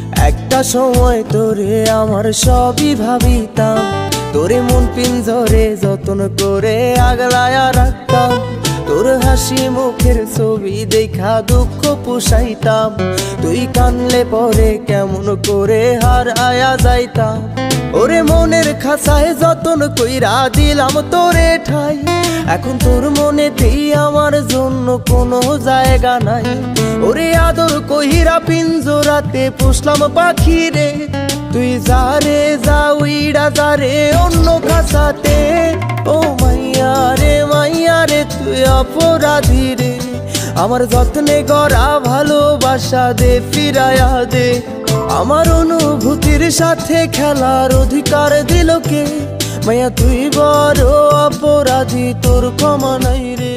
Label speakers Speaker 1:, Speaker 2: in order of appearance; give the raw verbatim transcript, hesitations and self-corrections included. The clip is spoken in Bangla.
Speaker 1: একটা সময় তোরে আমার সবই ভাবিতাম, তোরে মন পিঞ্জরে যতন করে আগলায়া রাখতাম। তোর হাসি মুখের ছবি দেখা দুঃখ পুষাইতাম, তুই কানলে পরে কেমন করে হার আয়া যাইতাম। ওরে মনের খাঁচায় যতন কইরা দিলাম তোরে ঠাই, এখন তোর মনেতেই আমার জন্য কোনো জায়গা নাই। ওরে আদর কহিরা পিঞ্জরাতে পুষলাম পাখি রে, তুই যারে যা উইড়া যারে অন্য খাঁচাতে। ও মাইয়া রে মাইয়া রে তুই অপরাধী রে, আমার যত্নে গড়া ভালোবাসা দে ফিরায়া দে। আমার অনুভূতির সাথে খেলার অধিকার দিল কে? মাইয়া তুই বড় অপরাধী, তোর ক্ষমা নাই রে।